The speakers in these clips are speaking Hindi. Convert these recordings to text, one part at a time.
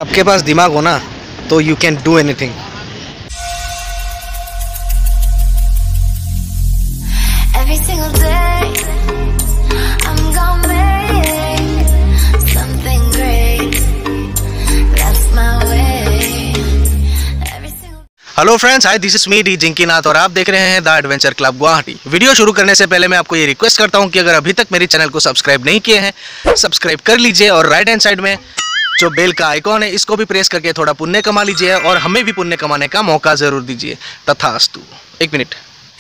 आपके पास दिमाग हो ना तो you can do anything. Hello friends, hi, this is me D Jinkinath और आप देख रहे हैं the adventure club Guwahati. Video शुरू करने से पहले मैं आपको ये रिक्वेस्ट करता हूं कि अगर अभी तक मेरे चैनल को सब्सक्राइब नहीं किए हैं, सब्सक्राइब कर लीजिए और राइट हैंड साइड में जो बेल का आइकॉन है इसको भी प्रेस करके थोड़ा पुण्य कमा लीजिए और हमें भी पुण्य कमाने का मौका जरूर दीजिए। तथास्तु। एक मिनट।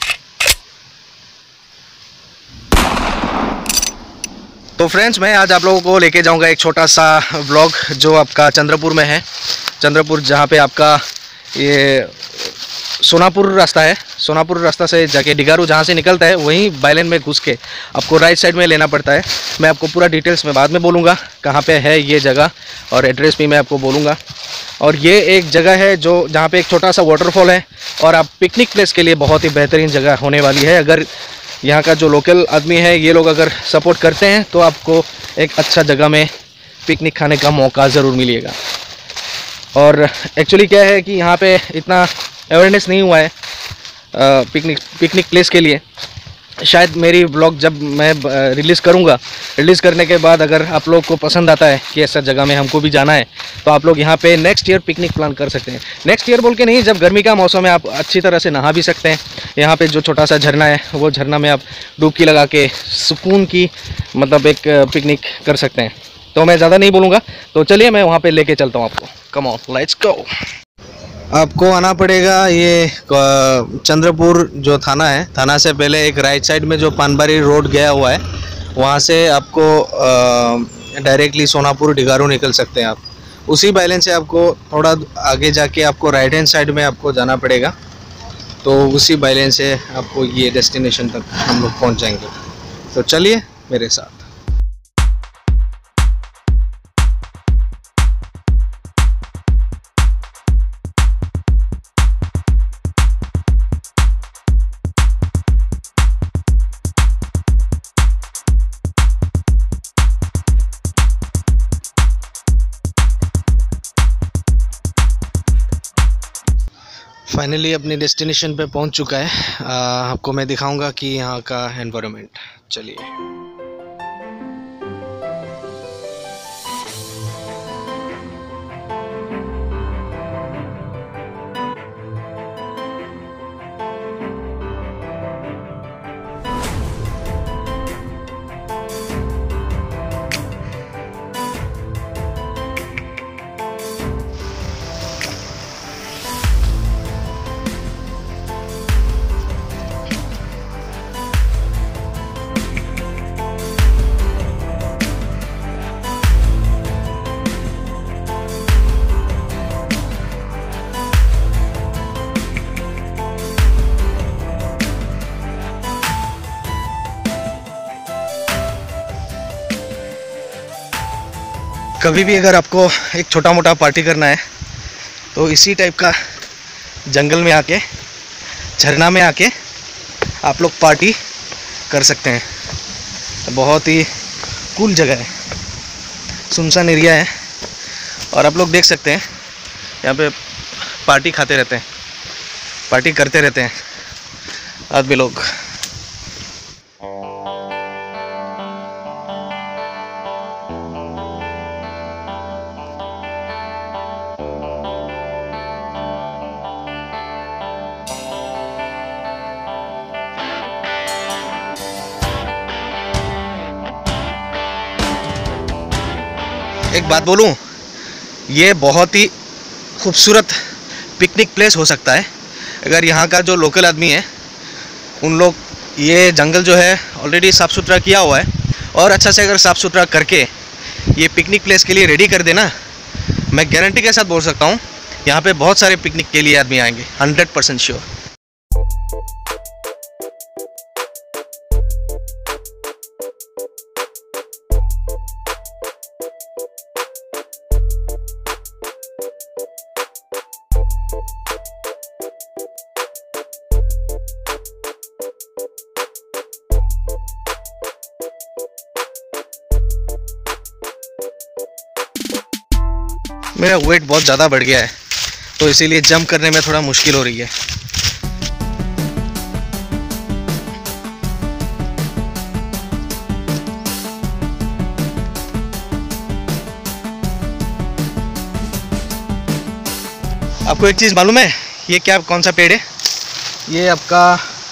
तो फ्रेंड्स, मैं आज आप लोगों को लेके जाऊंगा एक छोटा सा व्लॉग जो आपका चंद्रपुर में है। चंद्रपुर जहाँ पे आपका ये सोनापुर रास्ता है। सोनापुर रास्ता से जाके डिगारू जहाँ से निकलता है वहीं बाइलेन में घुस के आपको राइट साइड में लेना पड़ता है। मैं आपको पूरा डिटेल्स में बाद में बोलूँगा कहाँ पे है ये जगह, और एड्रेस भी मैं आपको बोलूँगा। और ये एक जगह है जो जहाँ पे एक छोटा सा वाटरफॉल है और आप पिकनिक प्लेस के लिए बहुत ही बेहतरीन जगह होने वाली है। अगर यहाँ का जो लोकल आदमी है ये लोग अगर सपोर्ट करते हैं तो आपको एक अच्छा जगह में पिकनिक खाने का मौका ज़रूर मिलेगा। और एक्चुअली क्या है कि यहाँ पे इतना अवेयरनेस नहीं हुआ है पिकनिक प्लेस के लिए। शायद मेरी ब्लॉग जब मैं रिलीज़ करूँगा, रिलीज़ करने के बाद अगर आप लोग को पसंद आता है कि ऐसा जगह में हमको भी जाना है तो आप लोग यहाँ पे नेक्स्ट ईयर पिकनिक प्लान कर सकते हैं। नेक्स्ट ईयर बोल के नहीं, जब गर्मी का मौसम है आप अच्छी तरह से नहा भी सकते हैं। यहाँ पे जो छोटा सा झरना है वो झरना में आप डुबकी लगा के सुकून की मतलब एक पिकनिक कर सकते हैं। तो मैं ज़्यादा नहीं बोलूँगा, तो चलिए मैं वहाँ पे लेके चलता हूँ आपको। Come on, let's go. आपको आना पड़ेगा ये चंद्रपुर जो थाना है, थाना से पहले एक राइट साइड में जो पानबारी रोड गया हुआ है वहाँ से आपको डायरेक्टली सोनापुर डिगारू निकल सकते हैं आप। उसी बाइलेन से आपको थोड़ा आगे जाके आपको राइट हैंड साइड में आपको जाना पड़ेगा। तो उसी बाइलेन से आपको ये डेस्टिनेशन तक हम लोग पहुँच जाएंगे। तो चलिए मेरे साथ। फाइनली अपनी डेस्टिनेशन पे पहुंच चुका है। आपको मैं दिखाऊंगा कि यहाँ का एनवायरनमेंट। चलिए। कभी भी अगर आपको एक छोटा मोटा पार्टी करना है तो इसी टाइप का जंगल में आके, झरना में आके आप लोग पार्टी कर सकते हैं। बहुत ही कूल जगह है, सुनसान एरिया है और आप लोग देख सकते हैं यहाँ पे पार्टी खाते रहते हैं, पार्टी करते रहते हैं आदमी लोग। एक बात बोलूं, ये बहुत ही खूबसूरत पिकनिक प्लेस हो सकता है अगर यहाँ का जो लोकल आदमी है उन लोग ये जंगल जो है ऑलरेडी साफ़ सुथरा किया हुआ है और अच्छा से अगर साफ़ सुथरा करके ये पिकनिक प्लेस के लिए रेडी कर देना, मैं गारंटी के साथ बोल सकता हूँ यहाँ पे बहुत सारे पिकनिक के लिए आदमी आएंगे, 100% श्योर। मेरा वेट बहुत ज़्यादा बढ़ गया है, तो इसीलिए जंप करने में थोड़ा मुश्किल हो रही है। आपको एक चीज़ मालूम है, ये क्या कौन सा पेड़ है? ये आपका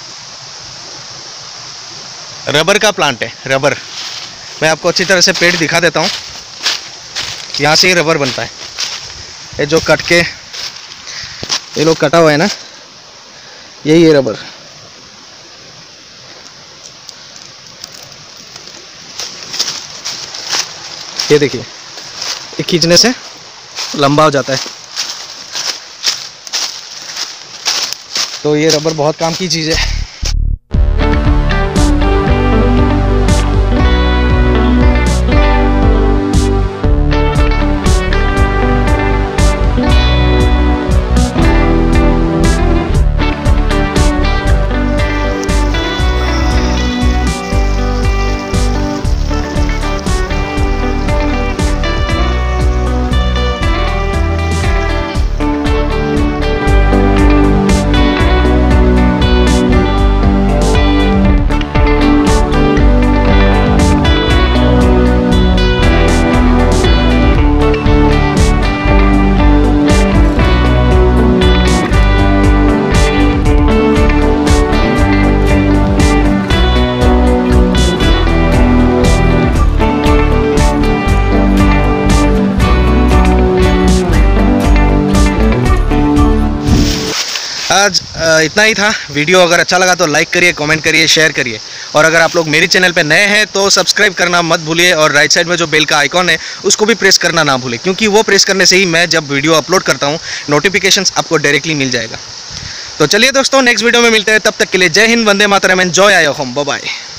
रबर का प्लांट है, रबर। मैं आपको अच्छी तरह से पेड़ दिखा देता हूँ। यहाँ से ही रबर बनता है। ये जो कट के ये लोग कटा हुआ है ना, यही है रबर। ये देखिए, ये खींचने से लंबा हो जाता है। तो ये रबर बहुत काम की चीज़ है। आज इतना ही था। वीडियो अगर अच्छा लगा तो लाइक करिए, कमेंट करिए, शेयर करिए। और अगर आप लोग मेरे चैनल पे नए हैं तो सब्सक्राइब करना मत भूलिए। और राइट साइड में जो बेल का आइकॉन है उसको भी प्रेस करना ना भूलें, क्योंकि वो प्रेस करने से ही मैं जब वीडियो अपलोड करता हूँ नोटिफिकेशंस आपको डायरेक्टली मिल जाएगा। तो चलिए दोस्तों, नेक्स्ट वीडियो में मिलते हैं। तब तक के लिए जय हिंद, वंदे मातरम, एंजॉय आया होम, बाय बाय।